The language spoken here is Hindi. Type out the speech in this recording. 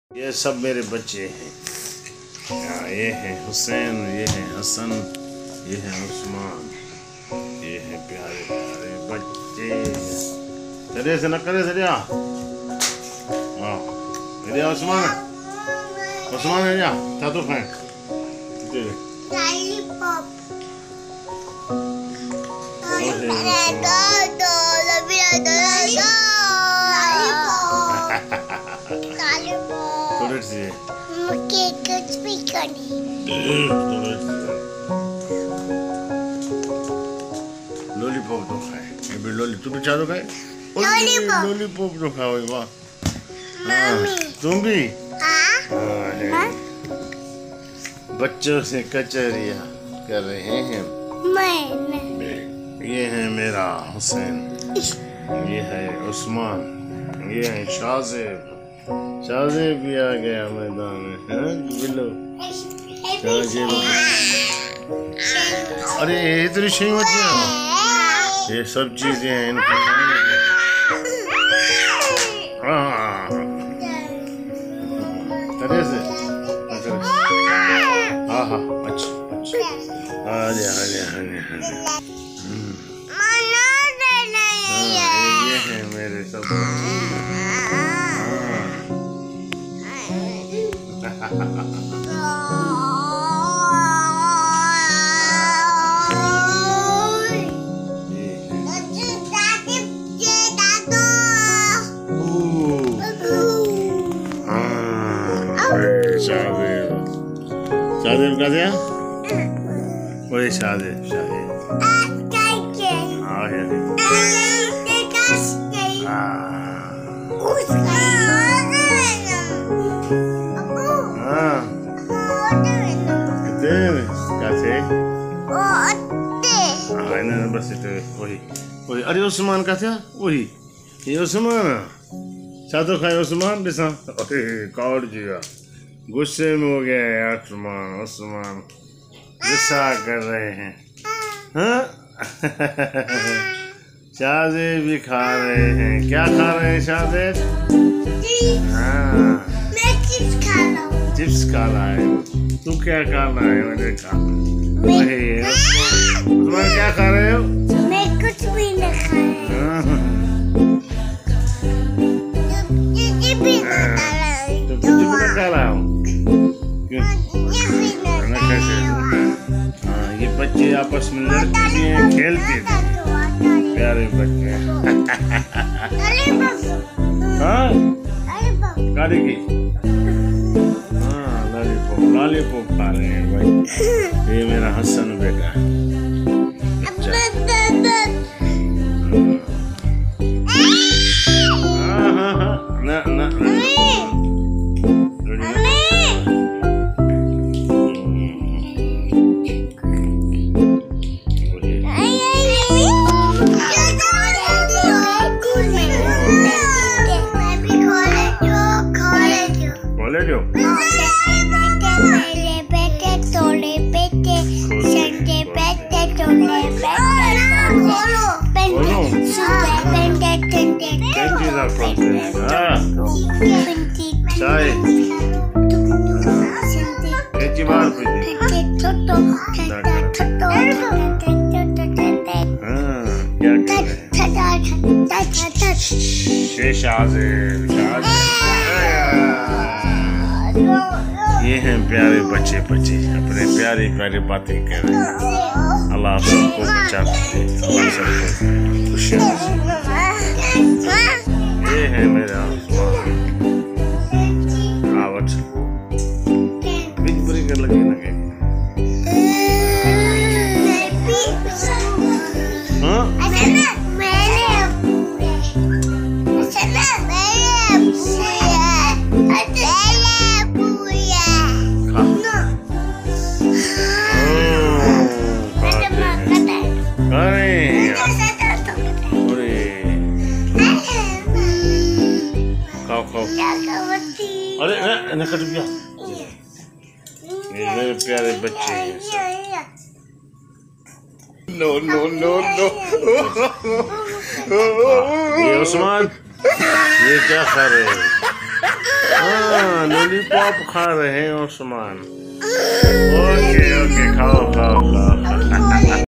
ये सब मेरे बच्चे हैं। ये है हुसैन, ये है हसन, ये है उस्मान, ये है प्यारे प्यारे बच्चे। चलिए से न करे चलिया। हाँ उस्मान, उस्मान है जा था तो खाए कुछ भी करनी। लॉलीपॉप तो खाए, ये भी तू भी चाह तो खाए। लॉलीपॉप तो खाओ वाह। तुम भी बच्चों से कचहरियाँ कर रहे हैं। ये है मेरा हुसैन, ये है उस्मान, ये है शाहजेब। शाहजेब भी आ गया मैदान में। बिल्लो अरे इतनी सही बच्चियाँ, ये सब चीजें हैं इनको खाने के। हाँ करे से हाँ हाँ अच्छा आ जा आ जा आ जा। ये है मेरे सब शाहजेब का दिया वही शाहजेब बस वही। अरे उस्मान का था वही, ये उस्मान चादर खाए उस्मान दिशा। अरे कौड़ जिया गुस्से में हो गया यार। उस्मान गुस्सा कर रहे हैं। हाँ शाहजेब भी खा रहे हैं। क्या खा रहे हैं शाहजेब? हाँ मैं चिप्स खा रहा हूँ। चिप्स खा रहा है तू? क्या खा रहा है? मैंने कहा वही। उस्मान क्या खा रहे हो? मैं कुछ भी नहीं खा रहा हूँ। ये बच्चे आपस में लड़ते भी हैं, खेलते भी हैं, प्यारे बच्चे। हाँ गाड़ी की लॉलीपॉप खा रहे हैं भाई। ये मेरा हसन बेटा है। ये हैं प्यारे बच्चे अपने प्यारी प्यारी बातें कर रहे हैं। अल्लाह सबको बचा दे, अल्लाह सबको खुशियाँ। ये है मेरा आवत बिग बुरी कर लगे हाँ अरे न कट गया। ये मेरे प्यारे बच्चे हैं। नो नो नो नो ये उस्मान ये क्या खा रहे हैं? हाँ लॉलीपॉप खा रहे हैं उस्मान।